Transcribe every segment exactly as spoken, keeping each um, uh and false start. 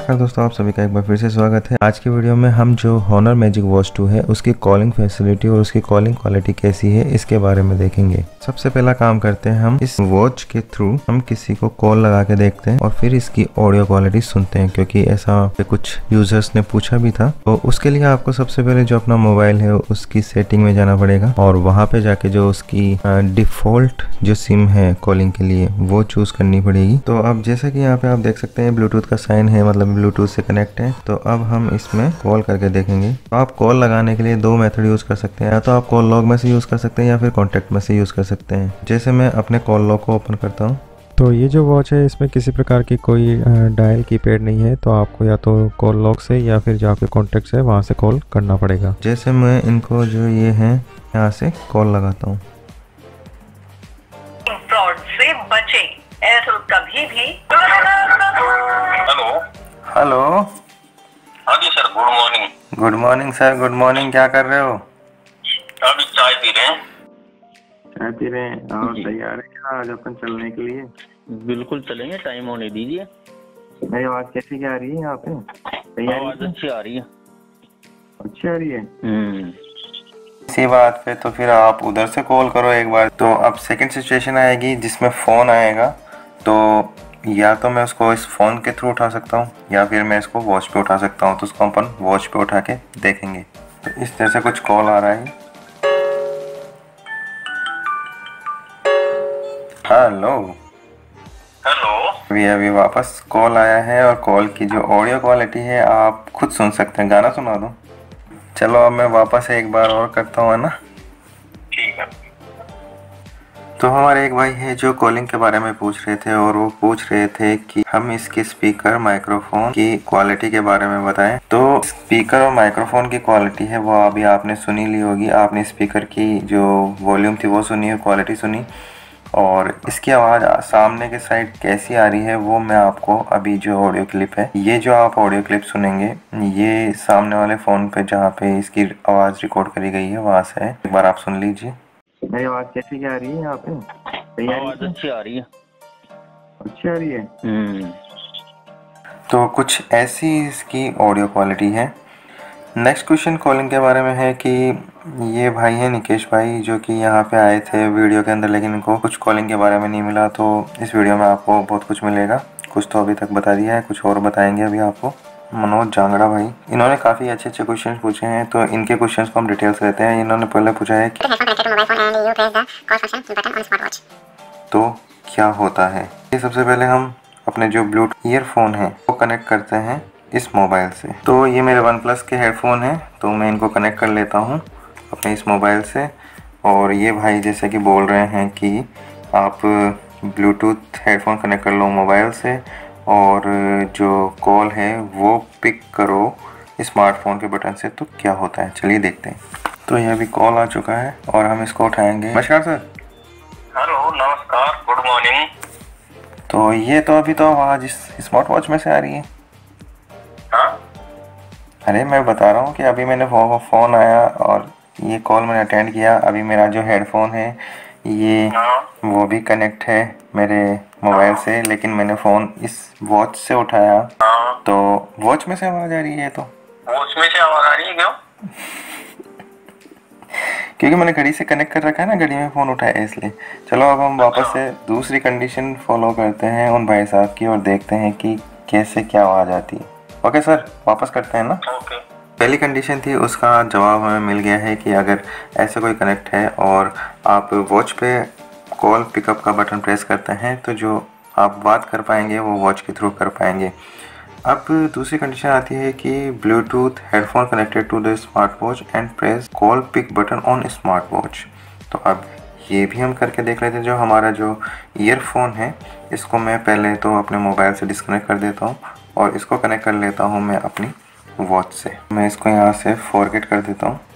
नमस्कार दोस्तों, आप सभी का एक बार फिर से स्वागत है। आज की वीडियो में हम जो हॉनर मैजिक वॉच टू है उसकी कॉलिंग फैसिलिटी और उसकी कॉलिंग क्वालिटी कैसी है इसके बारे में देखेंगे। सबसे पहला काम करते हैं, हम इस वॉच के थ्रू हम किसी को कॉल लगा के देखते हैं और फिर इसकी ऑडियो क्वालिटी सुनते हैं, क्योंकि ऐसा कुछ यूजर्स ने पूछा भी था। तो उसके लिए आपको सबसे पहले जो अपना मोबाइल है उसकी सेटिंग में जाना पड़ेगा और वहाँ पे जाके जो उसकी डिफॉल्ट जो सिम है कॉलिंग के लिए वो चूज करनी पड़ेगी। तो अब जैसा कि यहाँ पे आप देख सकते हैं ब्लूटूथ का साइन है, मतलब ब्लूटूथ से कनेक्ट है। तो अब हम इसमें कॉल करके देखेंगे। तो आप कॉल लगाने के लिए दो मेथड यूज कर सकते हैं, या तो आप कॉल लॉग में से यूज कर सकते हैं या फिर कॉन्टेक्ट में से यूज कर सकते हैं। जैसे मैं अपने कॉल लॉग को ओपन करता हूँ। तो ये जो वॉच है इसमें किसी प्रकार की कोई डायल कीपैड नहीं है, तो आपको या तो कॉल लॉग से या फिर जो आपके कॉन्टेक्ट है वहाँ से कॉल करना पड़ेगा। जैसे मैं इनको जो ये है यहाँ से कॉल लगाता हूँ। फ्रॉड से बचें, ऐसा कभी भी। Hello hello. हाँ जी sir, good morning. Good morning sir, good morning. क्या कर रहे हो? अभी चाय पी रहे हैं। चाय पी रहे हैं और तैयार है क्या आज अपन चलने के लिए? बिल्कुल चलेंगे, टाइम होने दीजिए। मेरी आवाज कैसी क्या आ रही है यहाँ पे? आवाज अच्छी आ रही है। अच्छी आ रही है। हम्म इसी बात पे तो फिर आप उधर से कॉल करो एक बार। तो अब सेकंड सिचुएशन आएगी जिसमें फ़ोन आएगा। तो या तो मैं उसको इस फ़ोन के थ्रू उठा सकता हूँ या फिर मैं इसको वॉच पे उठा सकता हूँ। तो उसको अपन वॉच पे उठा के देखेंगे। तो इस तरह से कुछ कॉल आ रहा है। हेलो हेलो अभी अभी वापस कॉल आया है और कॉल की जो ऑडियो क्वालिटी है आप खुद सुन सकते हैं। गाना सुना दो। चलो अब मैं वापस एक बार और करता हूँ, है ना? ठीक है। तो हमारे एक भाई है जो कॉलिंग के बारे में पूछ रहे थे और वो पूछ रहे थे कि हम इसके स्पीकर माइक्रोफोन की क्वालिटी के बारे में बताएं। तो स्पीकर और माइक्रोफोन की क्वालिटी है वो अभी आपने सुनी ली होगी। आपने स्पीकर की जो वॉल्यूम थी वो सुनी है, क्वालिटी सुनी, और इसकी आवाज़ सामने के साइड कैसी आ रही है वो मैं आपको अभी जो ऑडियो क्लिप है, ये जो आप ऑडियो क्लिप सुनेंगे ये सामने वाले फ़ोन पे जहाँ पे इसकी आवाज़ रिकॉर्ड करी गई है वहाँ से है। एक बार आप सुन लीजिए। मेरी आवाज़ कैसी क्या आ रही है यहाँ पे? आवाज अच्छी आ रही है। अच्छी आ रही है। हम्म तो कुछ ऐसी इसकी ऑडियो क्वालिटी है। नेक्स्ट क्वेश्चन कॉलिंग के बारे में है कि ये भाई है निकेश भाई जो कि यहाँ पे आए थे वीडियो के अंदर, लेकिन इनको कुछ कॉलिंग के बारे में नहीं मिला। तो इस वीडियो में आपको बहुत कुछ मिलेगा। कुछ तो अभी तक बता दिया है, कुछ और बताएंगे अभी आपको। मनोज जांगड़ा भाई, इन्होंने काफ़ी अच्छे अच्छे क्वेश्चन पूछे हैं, तो इनके क्वेश्चन को हम डिटेल्स लेते हैं। इन्होंने पहले पूछा है कि तो क्या होता है। ये सबसे पहले हम अपने जो ब्लूटूथ ईयरफोन है वो कनेक्ट करते हैं इस मोबाइल से। तो ये मेरे वन प्लस के हेडफोन हैं, तो मैं इनको कनेक्ट कर लेता हूँ अपने इस मोबाइल से। और ये भाई जैसे कि बोल रहे हैं कि आप ब्लूटूथ हेडफोन कनेक्ट कर लो मोबाइल से और जो कॉल है वो पिक करो स्मार्टफोन के बटन से। तो क्या होता है चलिए देखते हैं। तो ये अभी कॉल आ चुका है और हम इसको उठाएंगे। नमस्कार सर। हेलो नमस्कार, गुड मॉर्निंग। तो ये तो अभी तो आवाज़ इस स्मार्ट वॉच में से आ रही है। हाँ अरे मैं बता रहा हूँ कि अभी मैंने फो, फ़ोन आया और ये कॉल मैंने अटेंड किया। अभी मेरा जो हेडफोन है ये हाँ वो भी कनेक्ट है मेरे मोबाइल से, लेकिन मैंने फ़ोन इस वॉच से उठाया हाँ तो वॉच में से आवाज़ आ रही है। तो वो उसमें से आवाज आ रही है क्यों? क्योंकि मैंने घड़ी से कनेक्ट कर रखा है ना, घड़ी में फ़ोन उठाया है इसलिए। चलो अब हम वापस से दूसरी कंडीशन फॉलो करते हैं उन भाई साहब की और देखते हैं कि कैसे क्या आवाज़ आती है। ओके सर, वापस करते हैं ना। ओके। पहली कंडीशन थी उसका जवाब हमें मिल गया है कि अगर ऐसे कोई कनेक्ट है और आप वॉच पे कॉल पिकअप का बटन प्रेस करते हैं तो जो आप बात कर पाएंगे वो वॉच के थ्रू कर पाएंगे। अब दूसरी कंडीशन आती है कि Bluetooth headphone connected to the smart watch and press call pick button on smart watch. तो अब ये भी हम करके देख लेते हैं। जो हमारा जो ईयरफोन है इसको मैं पहले तो अपने मोबाइल से डिस्कनेक्ट कर देता हूँ और इसको कनेक्ट कर लेता हूँ मैं अपनी वॉच से। मैं इसको यहाँ से फॉरगेट कर देता हूँ।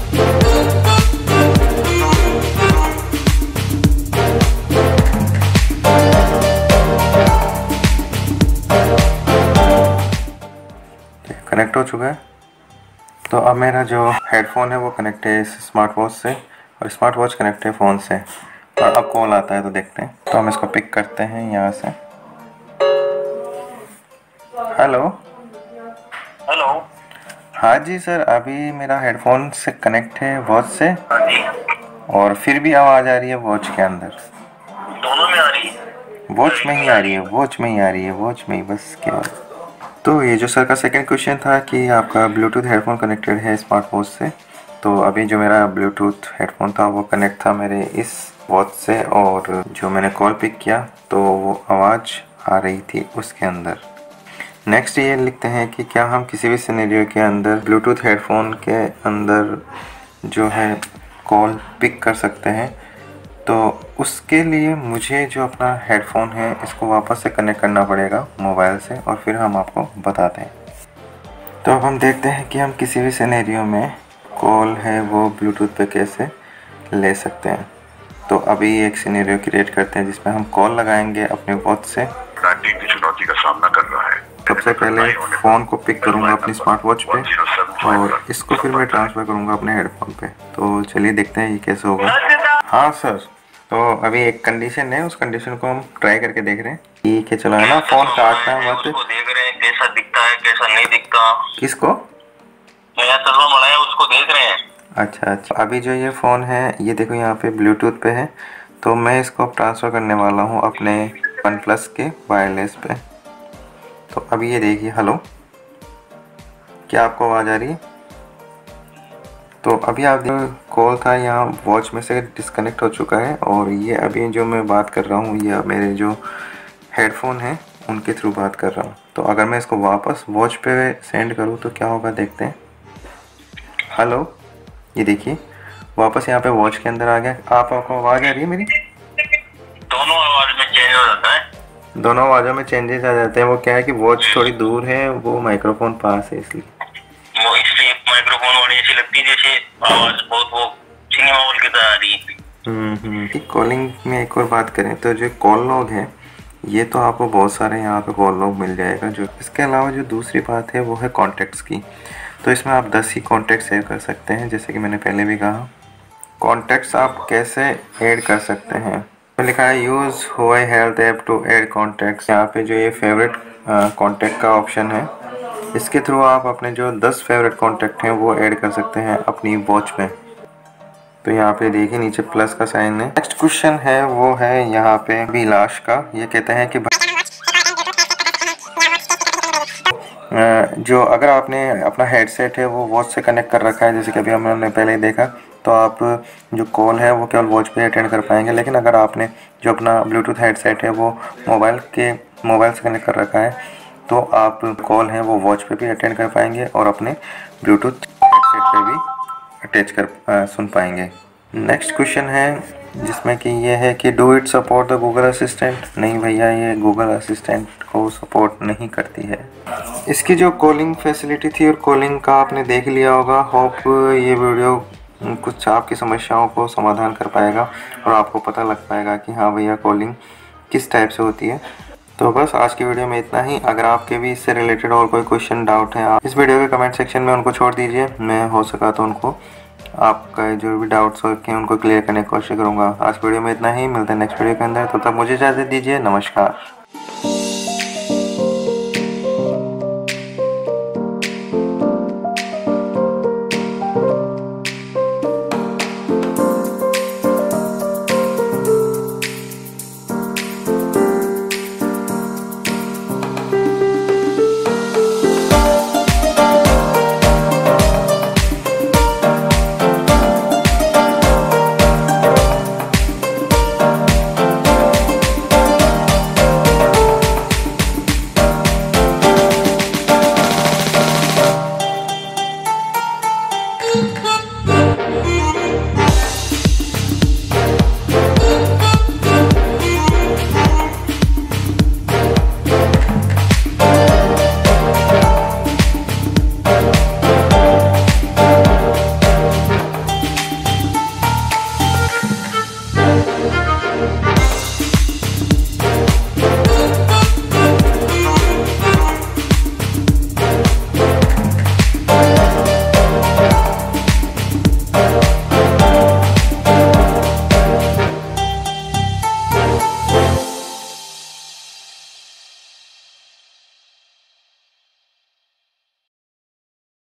कनेक्ट हो चुका है। तो अब मेरा जो हेडफोन है वो कनेक्ट है इस स्मार्ट वॉच से और स्मार्ट वॉच कनेक्ट है फ़ोन से। और अब कॉल आता है तो देखते हैं। तो हम इसको पिक करते हैं यहाँ से। Hello hello. हाँ जी सर, अभी मेरा हेडफोन से कनेक्ट है वॉच से, हाँ जी। और फिर भी आवाज़ आ रही है वॉच के अंदर। दोनों में आ रही है? वॉच में ही आ रही है, वॉच में ही आ रही है, वॉच में ही बस केवल। तो ये जो सर का सेकंड क्वेश्चन था कि आपका ब्लूटूथ हेडफोन कनेक्टेड है स्मार्ट वॉच से, तो अभी जो मेरा ब्लूटूथ हेडफोन था वो कनेक्ट था मेरे इस वॉच से, और जो मैंने कॉल पिक किया तो वो आवाज़ आ रही थी उसके अंदर। नेक्स्ट ये लिखते हैं कि क्या हम किसी भी सिनेरियो के अंदर ब्लूटूथ हेडफोन के अंदर जो है कॉल पिक कर सकते हैं। तो उसके लिए मुझे जो अपना हेडफोन है इसको वापस से कनेक्ट करना पड़ेगा मोबाइल से, और फिर हम आपको बताते हैं। तो अब हम देखते हैं कि हम किसी भी सिनेरियो में कॉल है वो ब्लूटूथ पे कैसे ले सकते हैं। तो अभी एक सिनेरियो क्रिएट करते हैं जिसमें हम कॉल लगाएंगे अपने वॉच से। ब्रांडिंग की चुनौती का सामना कर रहा है। सबसे पहले फ़ोन को पिक करूंगा अपनी स्मार्ट वॉच पे, और इसको फिर मैं ट्रांसफ़र करूंगा अपने हेडफोन पे। तो चलिए देखते हैं ये कैसे होगा। हाँ सर, तो अभी एक कंडीशन है, उस कंडीशन को हम ट्राई करके देख रहे हैं। ठीक है, चलो है ना, फ़ोन काटना मत। उसको देख रहे हैं कैसा दिखता है कैसा नहीं दिखता। किसको? नया तलवा बनाया उसको देख रहे हैं। अच्छा अच्छा, अभी जो ये फ़ोन है ये देखो यहाँ पे ब्लूटूथ पे है, तो मैं इसको ट्रांसफ़र करने वाला हूँ अपने वन प्लस के वायरलेस पे। तो अभी ये देखिए, हेलो, क्या आपको आवाज़ आ रही है? तो अभी आप कॉल था यहाँ वॉच में से डिस्कनेक्ट हो चुका है, और ये अभी जो मैं बात कर रहा हूँ ये मेरे जो हेडफोन हैं उनके थ्रू बात कर रहा हूँ। तो अगर मैं इसको वापस वॉच पे सेंड करूँ तो क्या होगा देखते हैं। हेलो, ये देखिए वापस यहाँ पे वॉच के अंदर आ गया। आप आपको आवाज़ आ रही है मेरी? दोनों आवाज में चेंज हो जाता है। दोनों आवाज़ों में चेंजेस आ जाते हैं। वो क्या है कि वॉच थोड़ी दूर है, वो माइक्रोफोन पास है, इसलिए वो इसलिए माइक्रोफोन वाली ऐसी लगती है जैसे आवाज बहुत वो सिनेमा हॉल की तरह आ रही है। हम्म हम्म कॉलिंग में एक और बात करें तो जो कॉल लॉग है ये तो आपको बहुत सारे यहाँ पे कॉल लॉग मिल जाएगा। जो इसके अलावा जो दूसरी बात है वो है कॉन्टैक्ट्स की। तो इसमें आप दस ही कॉन्टैक्ट सेव कर सकते हैं, जैसे कि मैंने पहले भी कहा। कॉन्टैक्ट्स आप कैसे ऐड कर सकते हैं, तो लिखा है use Huawei health app to add contacts. यहाँ पे जो ये फेवरेट कॉन्टैक्ट का ऑप्शन है, इसके थ्रू आप अपने जो दस फेवरेट कॉन्टैक्ट हैं वो ऐड कर सकते हैं अपनी वॉच में। तो यहाँ पे देखिए नीचे प्लस का साइन है। नेक्स्ट क्वेश्चन है वो है यहाँ पे अभिलाष का। ये कहते हैं कि जो अगर आपने अपना हेडसेट है वो वॉच से कनेक्ट कर रखा है, जैसे कि अभी हमने पहले ही देखा, तो आप जो कॉल है वो केवल वॉच पे अटेंड कर पाएंगे। लेकिन अगर आपने जो अपना ब्लूटूथ हेडसेट है वो मोबाइल के मोबाइल से कनेक्ट कर रखा है, तो आप कॉल है वो वॉच पे भी अटेंड कर पाएंगे और अपने ब्लूटूथ हेडसेट पे भी अटैच कर आ, सुन पाएंगे। नेक्स्ट क्वेश्चन है जिसमें कि ये है कि do it support the Google assistant. नहीं भैया, ये गूगल असिस्टेंट को सपोर्ट नहीं करती है। इसकी जो कॉलिंग फैसिलिटी थी और कॉलिंग का आपने देख लिया होगा। होप ये वीडियो कुछ आपकी समस्याओं को समाधान कर पाएगा और आपको पता लग पाएगा कि हाँ भैया कॉलिंग किस टाइप से होती है। तो बस आज की वीडियो में इतना ही। अगर आपके भी इससे रिलेटेड और कोई क्वेश्चन डाउट है, आप इस वीडियो के कमेंट सेक्शन में उनको छोड़ दीजिए। मैं हो सका तो उनको आपका जो भी डाउट्स होते हैं उनको क्लियर करने की कोशिश करूँगा। आज वीडियो में इतना ही, मिलते हैं नेक्स्ट वीडियो के अंदर। तो तब मुझे इजाज़त दीजिए, नमस्कार। Thank you.